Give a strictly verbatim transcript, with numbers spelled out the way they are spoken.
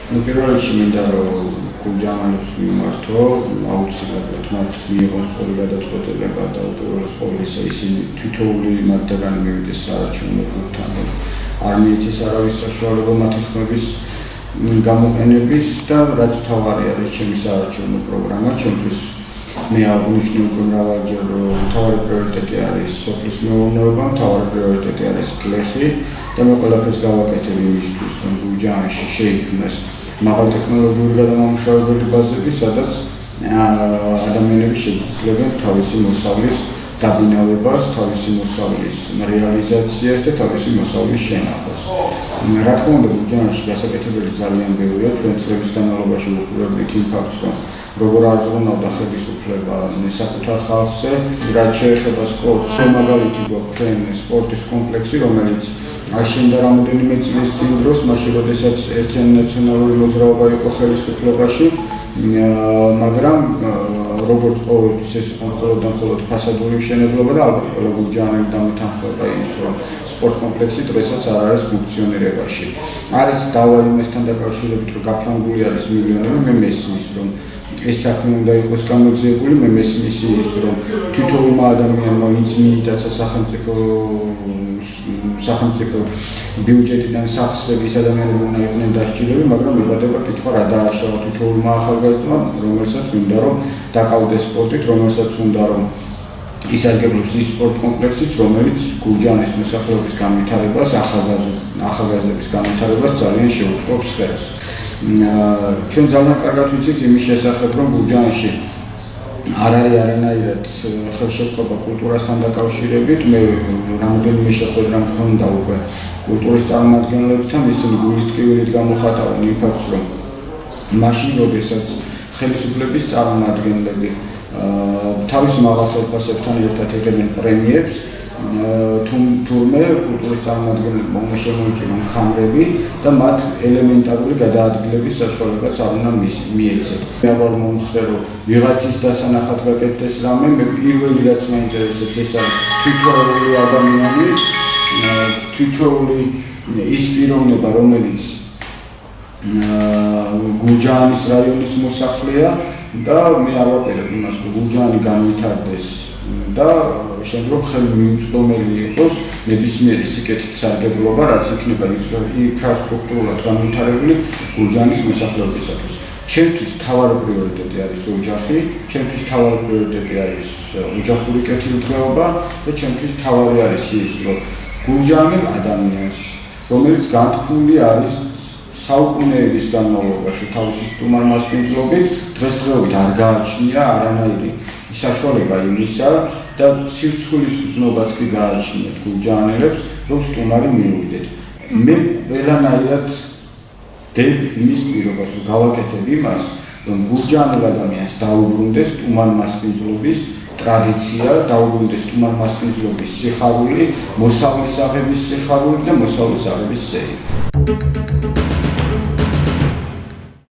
Nu პირველ რიგში მინდა რომ გურჯაანელებს მიმართო, აუცილებლად მათ მიიღოს სწორი გადაწყვეტილება და უპირველეს ყოვლისა ისინი თითოეული მათგანი მივიდეს საარჩევნო გუნდთან. არ მიეცეს არავის საშუალება მათი ხმების გამოყენების და რაც თავარი არის ჩემი საარჩევნო პროგრამა, ჩემთვის მე აღნიშნე უკვე მრავალჯერ რომ მთავარი პრიორიტეტი არის სოფლის მეურნეობა, მთავარი პრიორიტეტი არის გლეხი და მე ყველაფერს გავაკეთებ იმისთვის, რომ გურჯაანში შეიქმნას მაღალტექნოლოგიური გადამამუშავებელი ბაზები, სადაც ადამიანები შეძლებენ თავისი მოსავლის დაბინავებას, თავისი მოსავლის რეალიზაციას და თავისი მოსავლის შენახვას. რა თქმა უნდა, გურჯაანში გასაკეთებელი ძალიან ბევრია, ჩვენ წლების განმავლობაში ვუყურებთ იმ ფაქტს, რომ როგორ არ ზრუნავდა ხელისუფლება საკუთარ ხალხზე, რაც შეეხება სპორტს, მაგალითი გვაქვს ჩვენ სპორტის კომპლექსი, რომელიც აშენდა რამოდენიმე წლის წინ დროს, მაშინ როდესაც ერთიანი ნაციონალური მოძრაობა იყო ხელისუფლებაში, მაგრამ როგორც ყოველთვის ეს იყო მხოლოდ და მხოლოდ ფასადური მშენებლობა და ალბათ ყველა გურჯაანელი დამეთანხმება ის, რომ სპორტ კომპლექსი დღესაც არ არის ფუნქციონირებაში. არის დავა იმასთან დაკავშირებით, რომ გაფრანგული არის მილიონები, მე მესმის, რომ ეს საქმე უნდა იყოს გამოძიებული, მე მესმის ის, რომ თითოეულმა ადამიანმა ვინც მიიტაცა სახელმწიფო სახელმწიფო ბიუჯეტიდან სახსრები ის ადამიანები უნდა იყვნენ დასჯილები, მაგრამ მიბადება კითხვა რა დააშავა თითოეულმა ახალგაზრდმა, რომელსაც უნდა რომ დაკავდეს სპორტით, რომელსაც უნდა რომ ისარგებლოს ის სპორტ კომპლექსიც, რომელიც გურჯაანის მოსახლეობის განვითარებას, ახალგაზრდების განვითარებას ძალიან შეუწყობს ხელს. ჩვენ ძალიან კარგად ვიცით იმის შესახებ, რომ გურჯაანში არ არის არანაირად ხელშეწყობა კულტურასთან დაკავშირებით. მე რამოდენიმე შეხვედრა მქონდა უკვე კულტურის წარმომადგენლებთან, ისინი გულისტკივერით გამოხატავენ იმ ფაქტს, რომ მაშინ, როდესაც ხელისუფლების წარმომადგენლები თავის მაღალ ხელფასებთან ერთად იღებენ პრემიებს, თურმე კულტურის წარმომადგენლებმა უნდა შემოიჭრონ ხამრები და მათ ელემენტარული გადაადგილების საშუალებაც არ უნდა მიეცეთ. მე აღარ მომხრე, რომ ვიღაცის დასანახად გაკეთდეს რამე, მე პირველი რაც მაინტერესებს ეს არის თითოეული ადამიანი, თითოეული ის პიროვნება, რომელიც გურჯაანის რაიონის მოსახლეა და მე არ ვაპირებ იმას, რომ გურჯაანი განვითარდეს და შემდგომ ხელმიუწვდომელი იყოს ნებისმიერი სიკეთით სარგებლობა, რაც იქნება ინფრასტრუქტურულად განვითარებული გურჯაანის მოსახლეობისათვის. ჩემთვის მთავარი პრიორიტეტი არის ოჯახი, ჩემთვის მთავარი პრიორიტეტი არის ოჯახური კეთილდღეობა და ჩემთვის მთავარი არის ის, რომ გურჯაანელ ადამიანს, რომელიც განთქმული არის საუკუნეების განმავლობაში თავისი სტუმარ-მასპინძლობით, დღესდღეობით არ გააჩნია არანაირი საშუალება იმისა და სირცხვილის გრძნობაც კი გააჩნიათ გურჯაანელებს, რომ სტუმარი მიუვიდეთ. მე ყველანაირად დებ იმის პირობას, რომ გავაკეთებ იმას, რომ გურჯაანელ ადამიანს დაუბრუნდეს სტუმარ-მასპინძლობის ტრადიცია, დაუბრუნდეს სტუმარ-მასპინძლობის სიხარული, მოსავლის აღების სიხარული და მოსავლის აღების სერი.